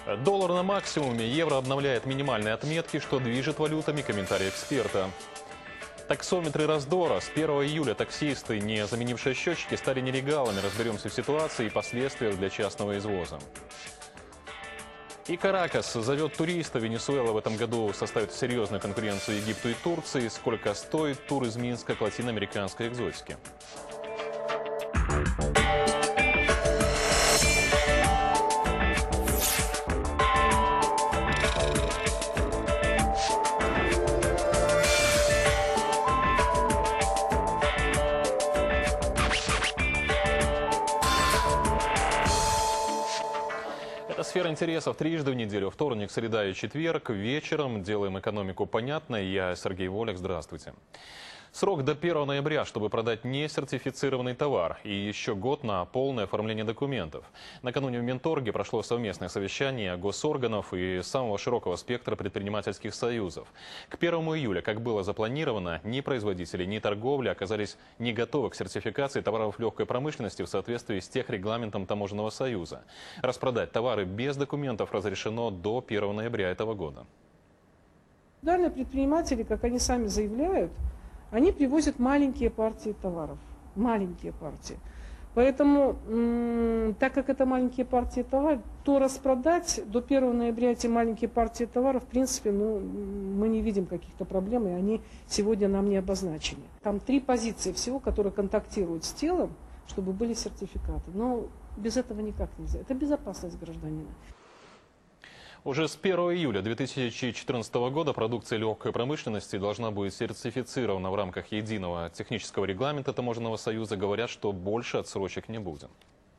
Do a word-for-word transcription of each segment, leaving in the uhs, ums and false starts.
Доллар на максимуме, евро обновляет минимальные отметки, что движет валютами, комментарий эксперта. Таксометры раздора. С первого июля таксисты, не заменившие счетчики, стали нелегалами. Разберемся в ситуации и последствиях для частного извоза. И Каракас зовет туристов. Венесуэла в этом году составит серьезную конкуренцию Египту и Турции. Сколько стоит тур из Минска к латиноамериканской экзотике? Сфера интересов трижды в неделю. Вторник, среда и четверг. Вечером делаем экономику понятной. Я Сергей Волик. Здравствуйте. Срок до первого ноября, чтобы продать несертифицированный товар. И еще год на полное оформление документов. Накануне в Минторге прошло совместное совещание госорганов и самого широкого спектра предпринимательских союзов. К первому июля, как было запланировано, ни производители, ни торговля оказались не готовы к сертификации товаров легкой промышленности в соответствии с техрегламентом Таможенного союза. Распродать товары без документов разрешено до первого ноября этого года. Данные предприниматели, как они сами заявляют, они привозят маленькие партии товаров, маленькие партии. Поэтому, так как это маленькие партии товаров, то распродать до первого ноября эти маленькие партии товаров, в принципе, ну, мы не видим каких-то проблем, и они сегодня нам не обозначены. Там три позиции всего, которые контактируют с телом, чтобы были сертификаты. Но без этого никак нельзя. Это безопасность гражданина. Уже с первого июля две тысячи четырнадцатого года продукция легкой промышленности должна быть сертифицирована в рамках единого технического регламента Таможенного союза. Говорят, что больше отсрочек не будет.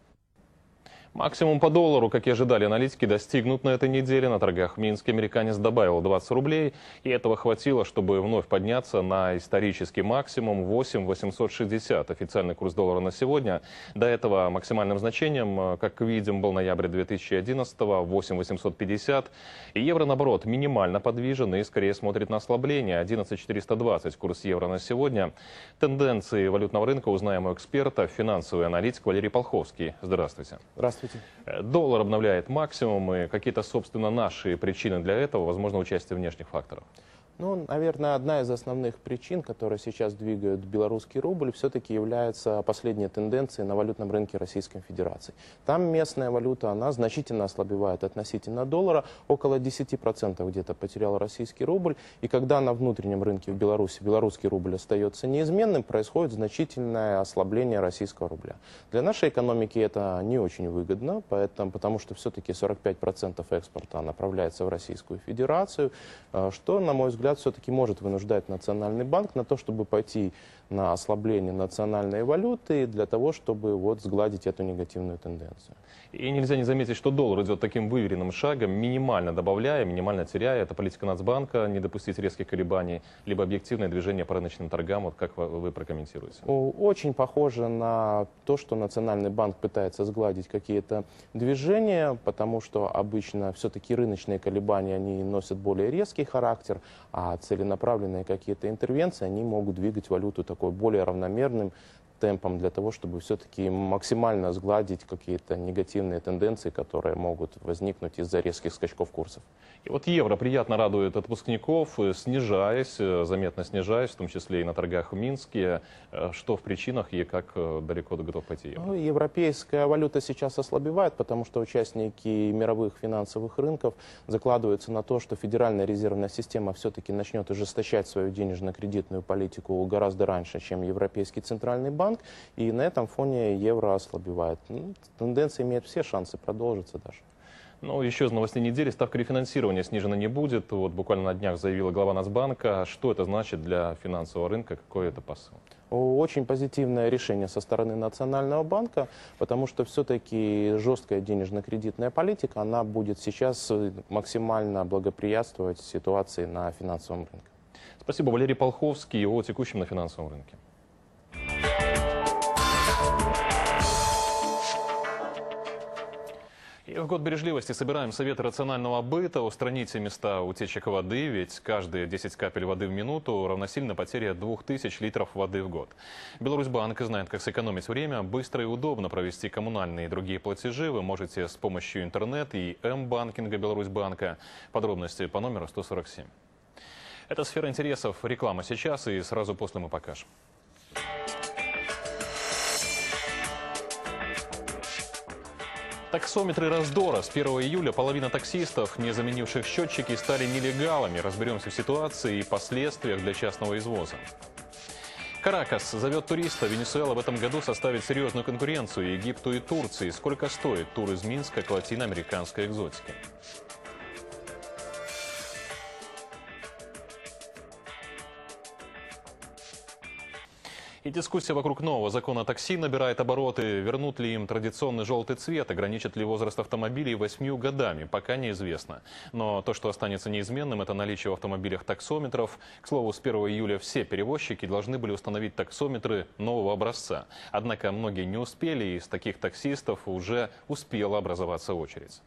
Максимум по доллару, как и ожидали аналитики, достигнут на этой неделе. На торгах в Минске американец добавил двадцать рублей. И этого хватило, чтобы вновь подняться на исторический максимум восемь восемьсот шестьдесят. Официальный курс доллара на сегодня. До этого максимальным значением, как видим, был ноябрь две тысячи одиннадцатого, восемь восемьсот пятьдесят. И евро, наоборот, минимально подвижен и скорее смотрит на ослабление. одиннадцать четыреста двадцать курс евро на сегодня. Тенденции валютного рынка узнаем у эксперта, финансовый аналитик Валерий Полховский. Здравствуйте. Здравствуйте. Доллар обновляет максимумы. Какие-то, собственно, наши причины для этого, возможно, участие внешних факторов? Ну, наверное, одна из основных причин, которые сейчас двигают белорусский рубль, все-таки является последняя тенденция на валютном рынке Российской Федерации. Там местная валюта, она значительно ослабевает относительно доллара, около десяти процентов где-то потерял российский рубль. И когда на внутреннем рынке в Беларуси белорусский рубль остается неизменным, происходит значительное ослабление российского рубля. Для нашей экономики это не очень выгодно, поэтому, потому что все-таки сорок пять процентов экспорта направляется в Российскую Федерацию, что, на мой взгляд, все-таки может вынуждать Национальный банк на то, чтобы пойти на ослабление национальной валюты для того, чтобы вот сгладить эту негативную тенденцию. И нельзя не заметить, что доллар идет таким выверенным шагом, минимально добавляя, минимально теряя. Это политика Нацбанка, не допустить резких колебаний, либо объективное движение по рыночным торгам. Вот как вы прокомментируете? Очень похоже на то, что Национальный банк пытается сгладить какие-то движения, потому что обычно все-таки рыночные колебания, они носят более резкий характер, а целенаправленные какие-то интервенции, они могут двигать валюту такой более равномерным темпом для того, чтобы все-таки максимально сгладить какие-то негативные тенденции, которые могут возникнуть из-за резких скачков курсов. И вот евро приятно радует отпускников, снижаясь, заметно снижаясь, в том числе и на торгах в Минске. Что в причинах и как далеко готов пойти евро? Ну, европейская валюта сейчас ослабевает, потому что участники мировых финансовых рынков закладываются на то, что Федеральная резервная система все-таки начнет ужесточать свою денежно-кредитную политику гораздо раньше, чем Европейский центральный банк. И на этом фоне евро ослабевает. Ну, тенденция имеет все шансы продолжиться даже. Ну, еще из новостей недели. Ставка рефинансирования снижена не будет. Вот буквально на днях заявила глава Нацбанка. Что это значит для финансового рынка? Какой это посыл? Очень позитивное решение со стороны Национального банка, потому что все-таки жесткая денежно-кредитная политика, она будет сейчас максимально благоприятствовать ситуации на финансовом рынке. Спасибо. Валерий Полховский о текущем на финансовом рынке. И в год бережливости собираем советы рационального быта. Устраните места утечек воды, ведь каждые десять капель воды в минуту равносильно потере двух тысяч литров воды в год. Беларусьбанк знает, как сэкономить время. Быстро и удобно провести коммунальные и другие платежи вы можете с помощью интернета и М-банкинга Беларусьбанка. Подробности по номеру сто сорок семь. Это сфера интересов. Реклама сейчас, и сразу после мы покажем. Таксометры раздора. С первого июля половина таксистов, не заменивших счетчики, стали нелегалами. Разберемся в ситуации и последствиях для частного извоза. Каракас зовет туриста. Венесуэла в этом году составит серьезную конкуренцию Египту и Турции. Сколько стоит тур из Минска к латиноамериканской экзотике? И дискуссия вокруг нового закона такси набирает обороты. Вернут ли им традиционный желтый цвет, ограничат ли возраст автомобилей восьмью годами, пока неизвестно. Но то, что останется неизменным, это наличие в автомобилях таксометров. К слову, с первого июля все перевозчики должны были установить таксометры нового образца. Однако многие не успели, и из таких таксистов уже успела образоваться очередь.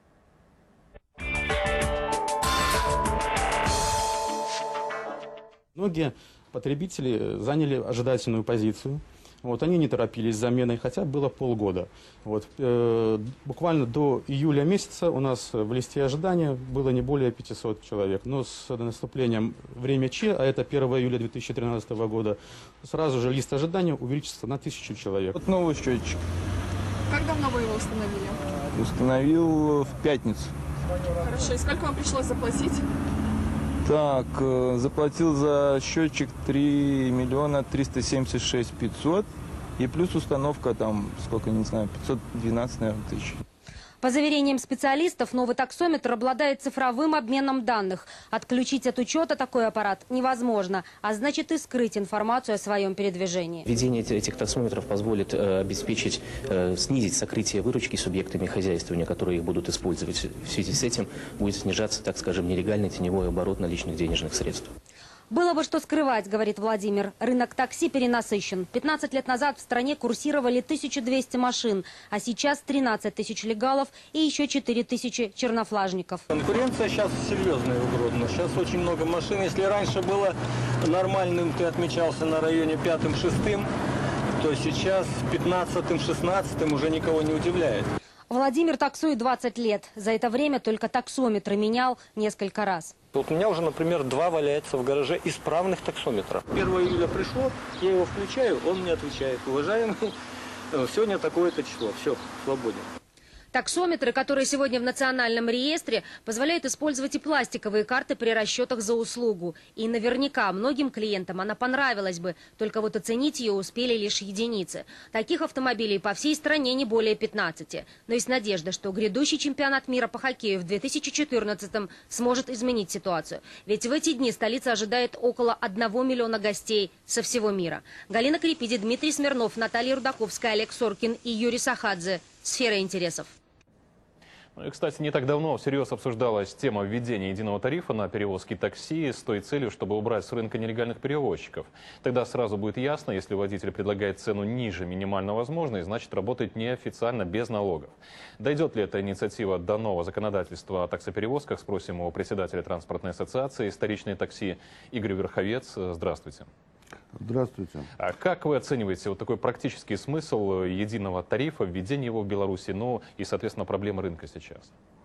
Многие потребители заняли ожидательную позицию. Вот, они не торопились с заменой, хотя было полгода. Вот, э, буквально до июля месяца у нас в листе ожидания было не более пятисот человек. Но с наступлением время Ч, а это первого июля две тысячи тринадцатого года, сразу же лист ожидания увеличится на тысячу человек. Вот новый счетчик. Как давно вы его установили? Установил в пятницу. Хорошо. И сколько вам пришлось заплатить? Так, э, заплатил за счетчик три миллиона триста семьдесят шесть пятьсот. И плюс установка там, сколько, не знаю, пятьсот двенадцать, наверное, тысяч. По заверениям специалистов, новый таксометр обладает цифровым обменом данных. Отключить от учета такой аппарат невозможно, а значит и скрыть информацию о своем передвижении. Введение этих таксометров позволит э, обеспечить, э, снизить сокрытие выручки субъектами хозяйствования, которые их будут использовать. В связи с этим будет снижаться, так скажем, нелегальный теневой оборот наличных денежных средств. Было бы что скрывать, говорит Владимир. Рынок такси перенасыщен. пятнадцать лет назад в стране курсировали тысяча двести машин, а сейчас тринадцать тысяч легалов и еще четыре тысячи чернофлажников. Конкуренция сейчас серьезная в Гродно. Сейчас очень много машин. Если раньше было нормальным, ты отмечался на районе пятым-шестым, то сейчас пятнадцатым-шестнадцатым уже никого не удивляет. Владимир таксует двадцать лет. За это время только таксометры менял несколько раз. Вот у меня уже, например, два валяется в гараже исправных таксометров. первого июля пришло, я его включаю, он мне отвечает: уважаемый, сегодня такое-то число, все, свободен. Таксометры, которые сегодня в национальном реестре, позволяют использовать и пластиковые карты при расчетах за услугу. И наверняка многим клиентам она понравилась бы, только вот оценить ее успели лишь единицы. Таких автомобилей по всей стране не более пятнадцати. Но есть надежда, что грядущий чемпионат мира по хоккею в две тысячи четырнадцатом сможет изменить ситуацию. Ведь в эти дни столица ожидает около одного миллиона гостей со всего мира. Галина Крепиди, Дмитрий Смирнов, Наталья Рудаковская, Олег Соркин и Юрий Сахадзе. Сфера интересов. Ну и, кстати, не так давно всерьез обсуждалась тема введения единого тарифа на перевозки такси с той целью, чтобы убрать с рынка нелегальных перевозчиков. Тогда сразу будет ясно, если водитель предлагает цену ниже минимально возможной, значит работает неофициально, без налогов. Дойдет ли эта инициатива до нового законодательства о таксоперевозках, спросим у председателя транспортной ассоциации «Столичные такси» Игорь Верховец. Здравствуйте. Здравствуйте. А как вы оцениваете вот такой практический смысл единого тарифа, введения его в Беларуси, ну и, соответственно, проблемы рынка сейчас?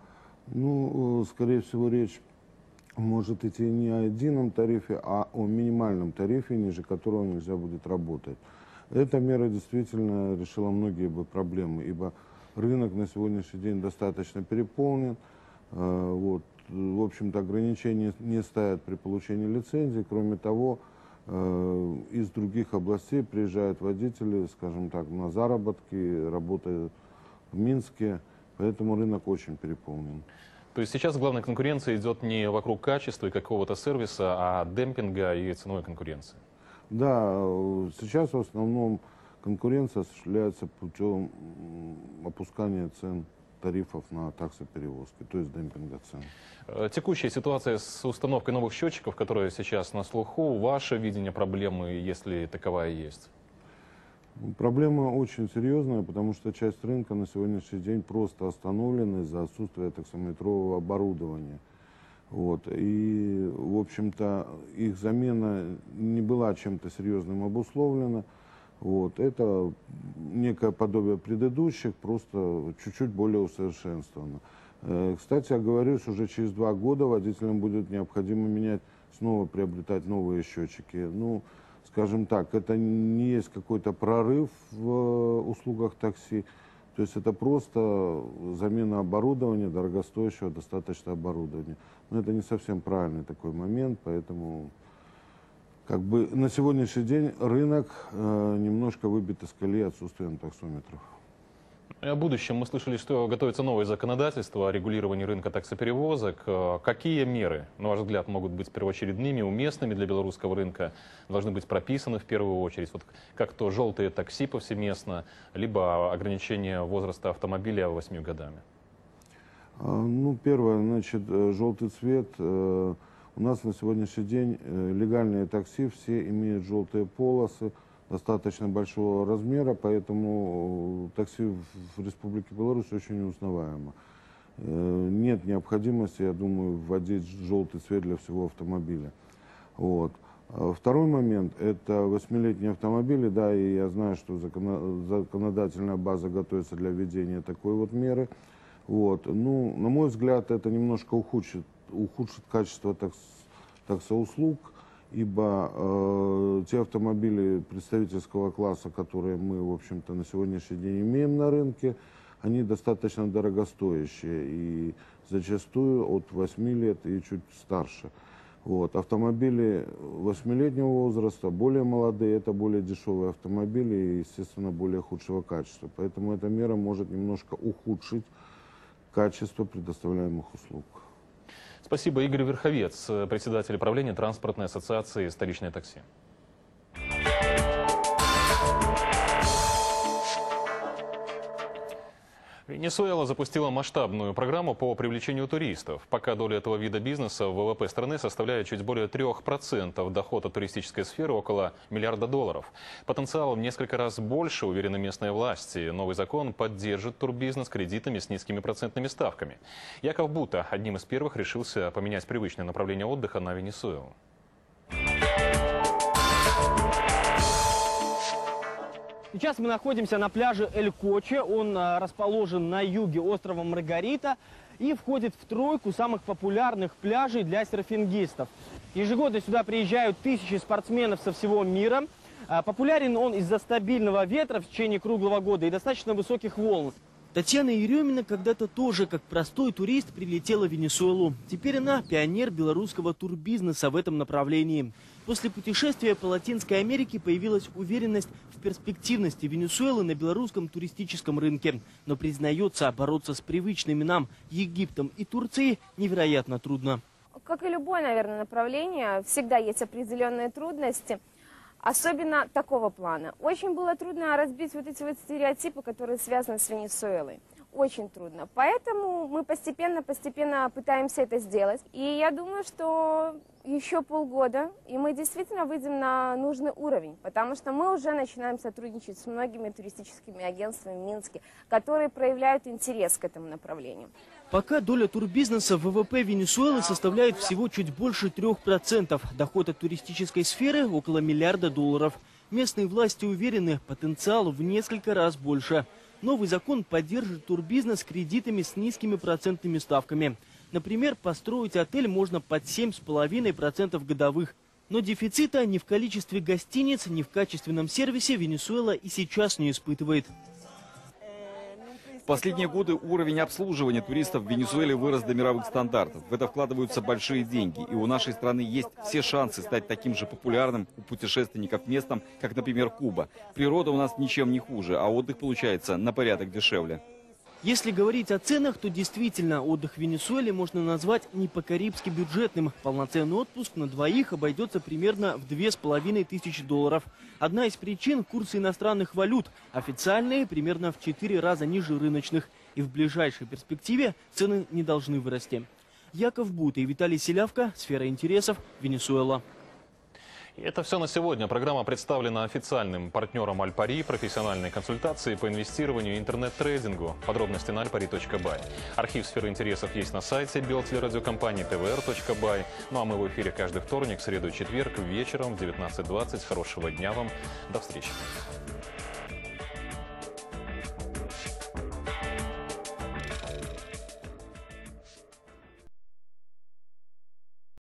Ну, скорее всего, речь может идти не о едином тарифе, а о минимальном тарифе, ниже которого нельзя будет работать. Эта мера действительно решила многие бы проблемы, ибо рынок на сегодняшний день достаточно переполнен. Вот, в общем-то, ограничения не стоят при получении лицензии. Кроме того, из других областей приезжают водители, скажем так, на заработки, работают в Минске, поэтому рынок очень переполнен. То есть сейчас главная конкуренция идет не вокруг качества и какого-то сервиса, а демпинга и ценовой конкуренции? Да, сейчас в основном конкуренция осуществляется путем опускания цен тарифов на таксоперевозки, то есть демпинга цен. Текущая ситуация с установкой новых счетчиков, которая сейчас на слуху, ваше видение проблемы, если таковая есть? Проблема очень серьезная, потому что часть рынка на сегодняшний день просто остановлена из-за отсутствия таксометрового оборудования. Вот. И, в общем-то, их замена не была чем-то серьезным обусловлена. Вот. Это некое подобие предыдущих, просто чуть-чуть более усовершенствовано. Кстати, оговорюсь, уже через два года водителям будет необходимо менять, снова приобретать новые счетчики. Ну, скажем так, это не есть какой-то прорыв в услугах такси. То есть это просто замена оборудования, дорогостоящего достаточно оборудования. Но это не совсем правильный такой момент, поэтому как бы на сегодняшний день рынок э, немножко выбит из колеи отсутствием таксометров. И о будущем мы слышали, что готовится новое законодательство о регулировании рынка таксоперевозок. Какие меры, на ваш взгляд, могут быть первоочередными, уместными для белорусского рынка, должны быть прописаны в первую очередь? Вот как то желтые такси повсеместно, либо ограничение возраста автомобиля восьмью годами? Ну, первое, значит, желтый цвет. У нас на сегодняшний день легальные такси все имеют желтые полосы достаточно большого размера, поэтому такси в Республике Беларусь очень узнаваемо. Нет необходимости, я думаю, вводить желтый цвет для всего автомобиля. Вот. Второй момент – это восьмилетние автомобили, да, и я знаю, что законодательная база готовится для введения такой вот меры. Вот. Ну, на мой взгляд, это немножко ухудшит, ухудшит качество такс, таксоуслуг, ибо э, те автомобили представительского класса, которые мы, в общем-то, на сегодняшний день имеем на рынке, они достаточно дорогостоящие и зачастую от восьми лет и чуть старше. Вот. Автомобили восьмилетнего возраста, более молодые, это более дешевые автомобили и, естественно, более худшего качества. Поэтому эта мера может немножко ухудшить качество предоставляемых услуг. Спасибо. Игорь Верховец, председатель правления транспортной ассоциации «Столичное такси». Венесуэла запустила масштабную программу по привлечению туристов. Пока доля этого вида бизнеса в ВВП страны составляет чуть более трёх процентов, доход от туристической сферы около миллиарда долларов. Потенциал в несколько раз больше, уверены местные власти. Новый закон поддержит турбизнес кредитами с низкими процентными ставками. Яков Бута одним из первых решился поменять привычное направление отдыха на Венесуэлу. Сейчас мы находимся на пляже Эль-Коче. Он расположен на юге острова Маргарита и входит в тройку самых популярных пляжей для серфингистов. Ежегодно сюда приезжают тысячи спортсменов со всего мира. Популярен он из-за стабильного ветра в течение круглого года и достаточно высоких волн. Татьяна Еремина когда-то тоже, как простой турист, прилетела в Венесуэлу. Теперь она пионер белорусского турбизнеса в этом направлении. После путешествия по Латинской Америке появилась уверенность в перспективности Венесуэлы на белорусском туристическом рынке. Но признается, бороться с привычными нам Египтом и Турцией невероятно трудно. Как и любое, наверное, направление, всегда есть определенные трудности. Особенно такого плана. Очень было трудно разбить вот эти вот стереотипы, которые связаны с Венесуэлой. Очень трудно. Поэтому мы постепенно-постепенно пытаемся это сделать. И я думаю, что еще полгода, и мы действительно выйдем на нужный уровень. Потому что мы уже начинаем сотрудничать с многими туристическими агентствами в Минске, которые проявляют интерес к этому направлению. Пока доля турбизнеса в ВВП Венесуэлы составляет всего чуть больше трех процентов. Доход от туристической сферы около миллиарда долларов. Местные власти уверены, потенциал в несколько раз больше. Новый закон поддержит турбизнес кредитами с низкими процентными ставками. Например, построить отель можно под семь с половиной процентов годовых. Но дефицита ни в количестве гостиниц, ни в качественном сервисе Венесуэла и сейчас не испытывает. В последние годы уровень обслуживания туристов в Венесуэле вырос до мировых стандартов. В это вкладываются большие деньги. И у нашей страны есть все шансы стать таким же популярным у путешественников местом, как, например, Куба. Природа у нас ничем не хуже, а отдых получается на порядок дешевле. Если говорить о ценах, то действительно отдых в Венесуэле можно назвать не по-карибски бюджетным. Полноценный отпуск на двоих обойдется примерно в две с половиной тысячи долларов. Одна из причин – курсы иностранных валют. Официальные примерно в четыре раза ниже рыночных. И в ближайшей перспективе цены не должны вырасти. Яков Бута и Виталий Селявко. Сфера интересов. Венесуэла. И это все на сегодня. Программа представлена официальным партнером Альпари, профессиональной консультации по инвестированию и интернет-трейдингу. Подробности на альпари точка бай. Архив сферы интересов есть на сайте белтелерадиокомпании тэ вэ эр точка бай. Ну а мы в эфире каждый вторник, среду и четверг вечером в девятнадцать двадцать. Хорошего дня вам. До встречи.